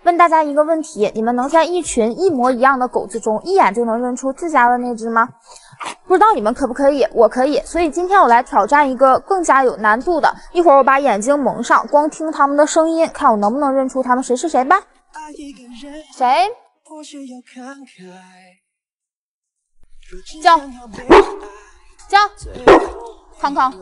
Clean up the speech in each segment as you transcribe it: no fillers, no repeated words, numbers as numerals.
问大家一个问题，你们能在一群一模一样的狗子中一眼就能认出自家的那只吗？不知道你们可不可以？我可以，所以今天我来挑战一个更加有难度的。一会儿我把眼睛蒙上，光听他们的声音，看我能不能认出他们谁是谁吧。谁？叫康康。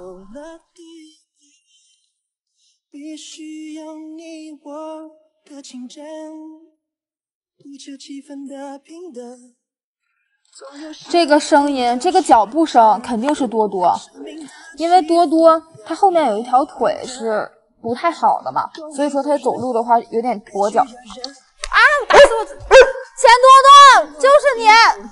必须有你我的情真，不求气氛的平等。这个声音，这个脚步声肯定是多多，因为多多他后面有一条腿是不太好的嘛，所以说他走路的话有点跛脚。啊！打死我！钱多多，就是你！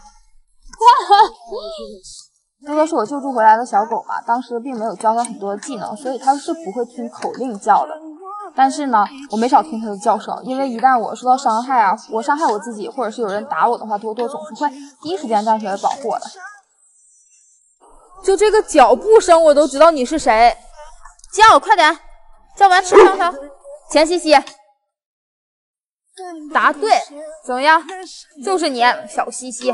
多多是我救助回来的小狗嘛，当时并没有教它很多技能，所以它是不会听口令叫的。但是呢，我没少听它的叫声，因为一旦我受到伤害啊，我伤害我自己，或者是有人打我的话，多多总是会第一时间站出来保护我的。就这个脚步声，我都知道你是谁。叫，快点，叫完吃上它。钱西西。答对，怎么样？就是你，小西西。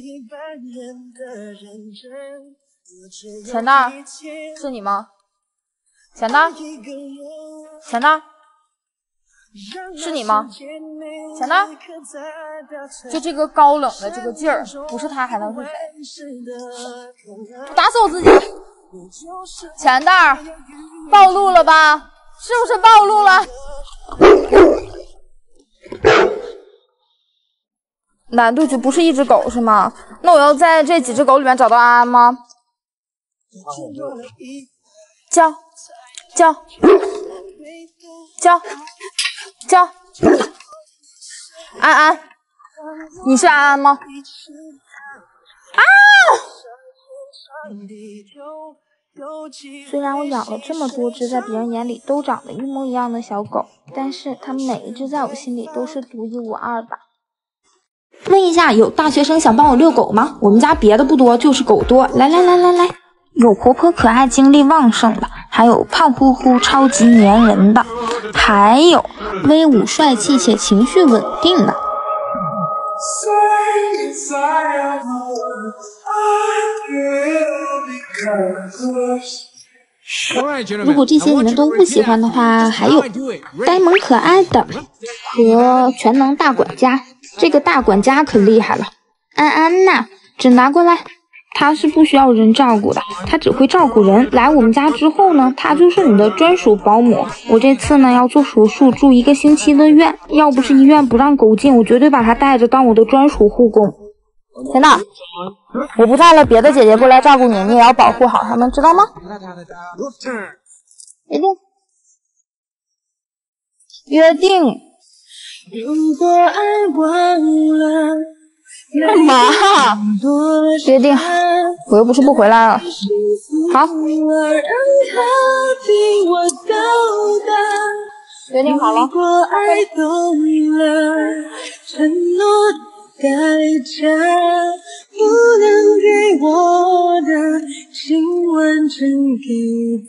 钱蛋，是你吗？钱蛋，钱蛋，是你吗？钱蛋，就这个高冷的这个劲儿，不是他还能是谁？打死我自己！钱蛋，暴露了吧？是不是暴露了？难度就不是一只狗是吗？那我要在这几只狗里面找到安安吗？叫安安，你是安安吗？啊！虽然我养了这么多只在别人眼里都长得一模一样的小狗，但是它们每一只在我心里都是独一无二的。问一下，有大学生想帮我遛狗吗？我们家别的不多，就是狗多。来，有活泼可爱、精力旺盛的，还有胖乎乎、超级粘人的，还有威武帅气且情绪稳定的。如果这些你们都不喜欢的话，还有呆萌可爱的和全能大管家。这个大管家可厉害了，安安呐，纸拿过来。他是不需要人照顾的，他只会照顾人。来我们家之后呢，他就是你的专属保姆。我这次呢要做手术，住1个星期的院，要不是医院不让狗进，我绝对把他带着当我的专属护工。天呐，我不在了，别的姐姐过来照顾你，你也要保护好他们，知道吗？约定。如果爱忘了干嘛？约定，我又不是不回来了。好，约定好了。代价不能给我的，请完整给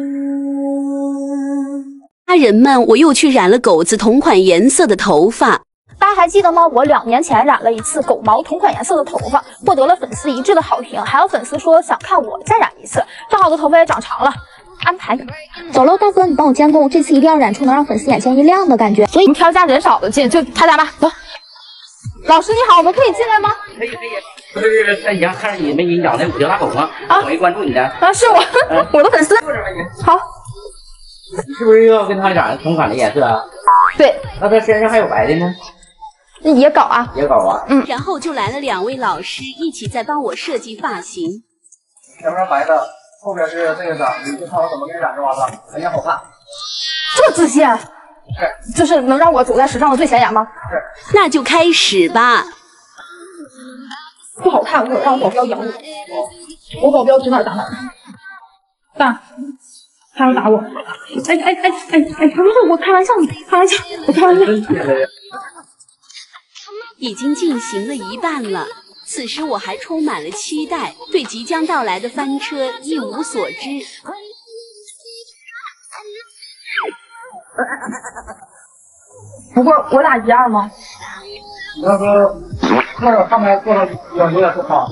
他。 家人们，我又去染了狗子同款颜色的头发。 大家还记得吗？我2年前染了一次狗毛同款颜色的头发，获得了粉丝一致的好评，还有粉丝说想看我再染一次，正好我的头发也长长了。安排走喽，大哥，你帮我监工，这次一定要染出能让粉丝眼前一亮的感觉。所以你挑家人少的进，就他家吧。走。老师你好，我们可以进来吗？ 可以。不是在家看着你没你养的5条大狗吗？我没关注你的。 啊，是我，我的粉丝。好。 你是不是要跟他染同款的颜色啊？ 对。 那他身上还有白的吗？ 野狗啊。 野狗啊。 然后就来了2位老师一起在帮我设计发型。 前面白的，后边是这个色，你就看我怎么给你染就完了，肯定好看。 这么自信？ 是。 就是能让我走在时尚的最前沿吗？ 是。 那就开始吧。 不好看，我让保镖养我保镖指哪打哪。爸，他要打我。不是，我开玩笑，我开玩笑。 已经进行了一半了，此时我还充满了期待，对即将到来的翻车一无所知。 不过我俩一样吗？ 那个他们做的有点不好。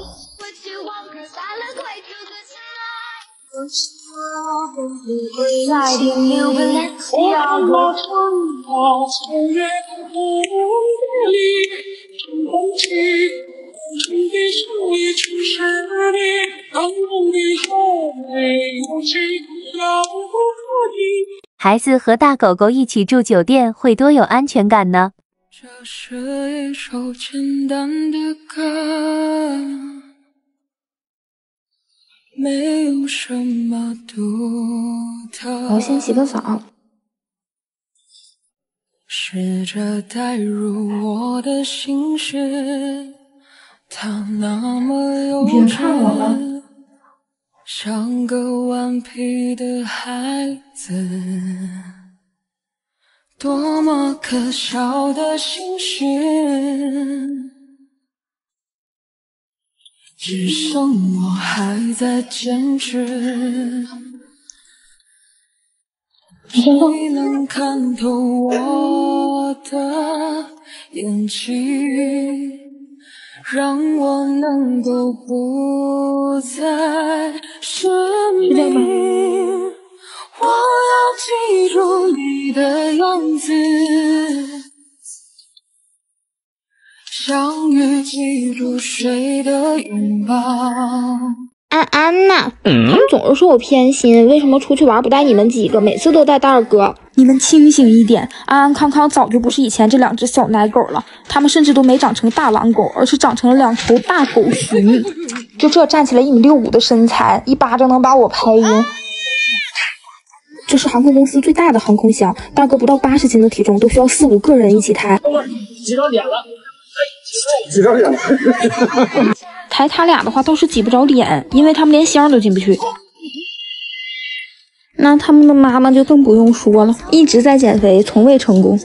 孩子和大狗狗一起住酒店会多有安全感呢？ 这是一首简单的歌，没有什么独特。 我先洗个澡。 试着带入我的心事，它那么幼稚，像个顽皮的孩子。多么可笑的心事，只剩我还在坚持。谁能看透我的演技，让我能够不再失明？我要记住你的样子，相遇记住谁的拥抱。 安安呐，他们总是说我偏心，为什么出去玩不带你们几个，每次都带大哥？你们清醒一点，安安康康早就不是以前这两只小奶狗了，他们甚至都没长成大狼狗，而是长成了两头大狗熊。就这站起来1.65米的身材，一巴掌能把我拍晕。这是航空公司最大的航空箱，大哥不到80斤的体重都需要4、5个人一起抬。 挤着脸了，挤着脸了。 抬他俩的话倒是挤不着脸，因为他们连箱都进不去。那他们的妈妈就更不用说了，一直在减肥，从未成功。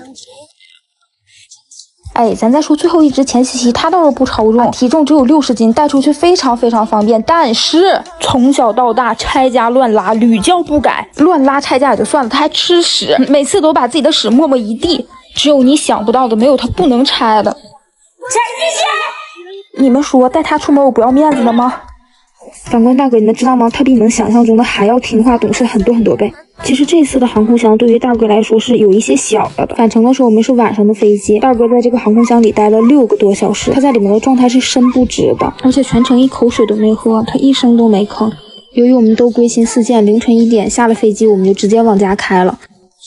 哎，咱再说最后一只钱茜茜，她倒是不超重，体重只有60斤，带出去非常方便。但是从小到大拆家乱拉，屡教不改，乱拉拆家也就算了，她还吃屎，每次都把自己的屎沫沫一地。只有你想不到的，没有她不能拆的。钱茜茜，你们说带她出门我不要面子了吗？反观大哥，你们知道吗？他比你们想象中的还要听话懂事很多倍。其实这次的航空箱对于大哥来说是有一些小了的。返程的时候我们是晚上的飞机，大哥在这个航空箱里待了6个多小时，他在里面的状态是深不知的，而且全程一口水都没喝，他一声都没吭。由于我们都归心似箭，凌晨1点下了飞机，我们就直接往家开了。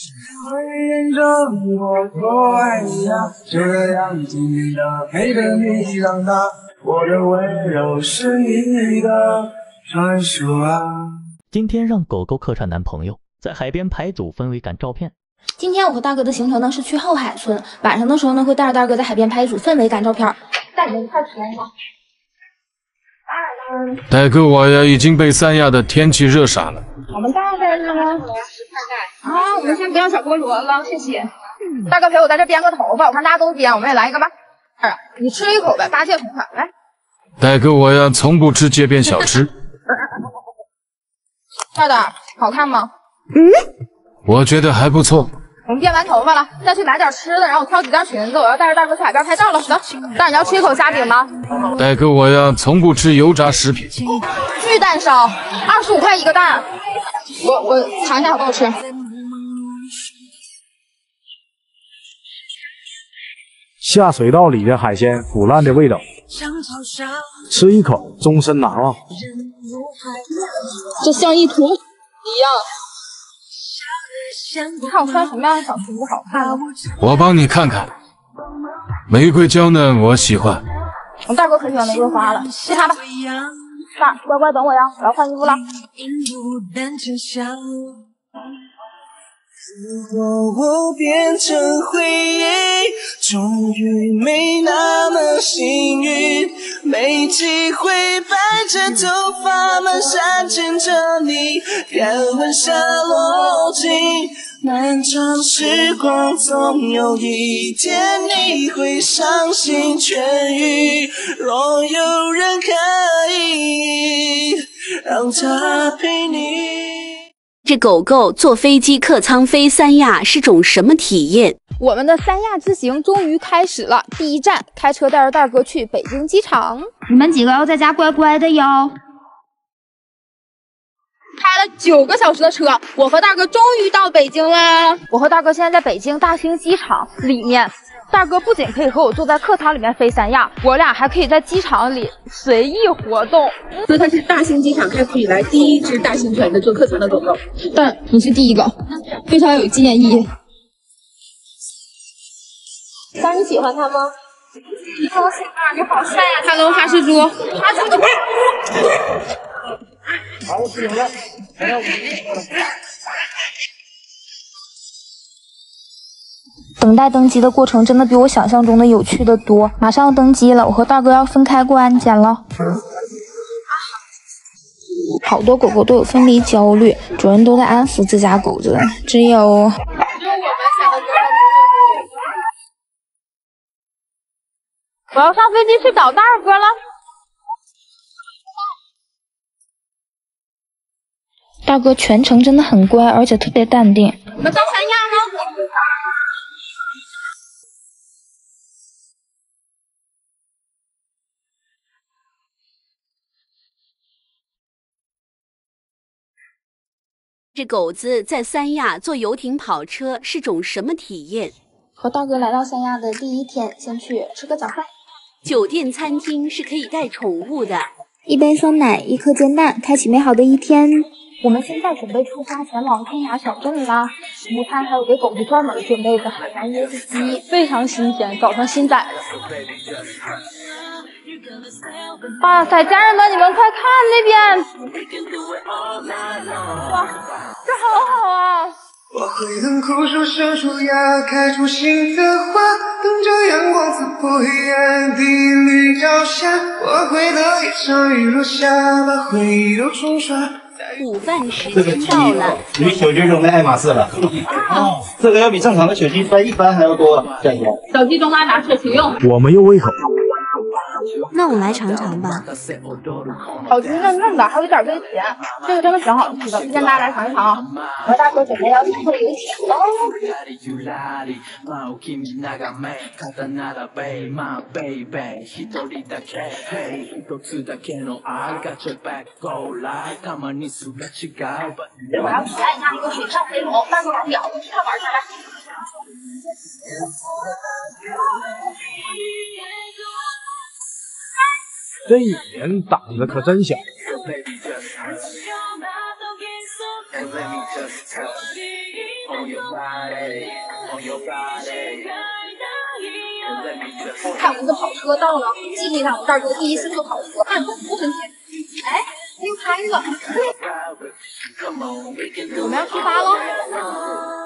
我的温柔是你的传说啊！ 今天让狗狗客串男朋友，在海边拍组氛围感照片。 今天我和大哥的行程呢是去后海村，晚上的时候呢会带着大哥在海边拍一组氛围感照片。带你们一块吃吗？ 大哥，我呀已经被三亚的天气热傻了。 我们大概是吗？啊，我们先不要小菠萝了，谢谢。大哥陪我在这编个头发，我看大家都编，我们也来一个吧。你吃一口呗，八戒同款来。 大哥，我呀从不吃街边小吃。 二的好看吗？ 我觉得还不错。 我们编完头发了，再去买点吃的，然后我挑几件裙子，我要带着大哥去海边拍照了。行，大你要吃一口虾饼吗？ 大哥，我呀从不吃油炸食品。 巨蛋烧，25块一个蛋。我尝一下好不好吃？ 下水道里的海鲜腐烂的味道，吃一口终身难忘。 这像一坨一样。你看我穿什么样的小裙子好看呢？ 我帮你看看。玫瑰娇嫩，我喜欢。 我大哥可喜欢玫瑰花了，去他吧。爸，乖乖等我呀，我要换衣服了。 如果我变成回忆，终于没那么幸运，没机会摆着头发蹒跚牵着你，看晚霞落尽。漫长时光，总有一天你会伤心痊愈。若有人可以让他陪你。 这狗狗坐飞机客舱飞三亚是种什么体验？ 我们的三亚之行终于开始了。第一站，开车带着大哥去北京机场。你们几个要在家乖乖的哟。开了9个小时的车，我和大哥终于到北京啦！我和大哥现在在北京大兴机场里面。大哥不仅可以和我坐在客舱里面飞三亚，我俩还可以在机场里随意活动。 所以它是大兴机场开服以来第一只大型犬的坐客舱的狗狗，但你是第一个，非常有纪念意义。 三，你喜欢它吗？你好喜欢，你好帅呀 ！Hello， 哈士猪，哈士猪。 好，不行了，还要等待登机的过程真的比我想象中的有趣的多。马上要登机了，我和大哥要分开过安检了。好多狗狗都有分离焦虑，主人都在安抚自家狗子，只有我们想的狗。我要上飞机去找大哥了。大哥全程真的很乖，而且特别淡定。我们到三亚吗？ 这狗子在三亚坐游艇跑车是种什么体验？ 和大哥来到三亚的第一天，先去吃个早饭。 酒店餐厅是可以带宠物的， 一杯酸奶，一颗煎蛋，开启美好的一天。我们现在准备出发前往天涯小镇啦。午餐还有给狗子专门准备的海南椰子鸡，非常新鲜，早上新宰的。哇塞，家人们，你们快看那边！哇，这好好啊！ 我会等枯树生出芽，开出新的花，等着阳光刺破黑暗，第一缕朝霞。我会等一场雨落下，把回忆都冲刷。 午饭时间到了， 你小鸡扔在爱马仕了。哦，这个要比正常的小鸡翻一番还要多，价钱。 小鸡中拉拿扯停用。 我没有胃口。 那我来尝尝吧。 小鸡嫩嫩的，还有一点微甜，这个真的挺好吃的，推荐大家来尝一尝啊！我大哥准备要去做游艇喽。我要去爱上一个水上飞龙，大哥玩表，去看玩去来。 这一年胆子可真小。 看我们的跑车到了，记录一下我们大哥第一次坐跑车，看多神奇！哎，又开了，我们要出发喽！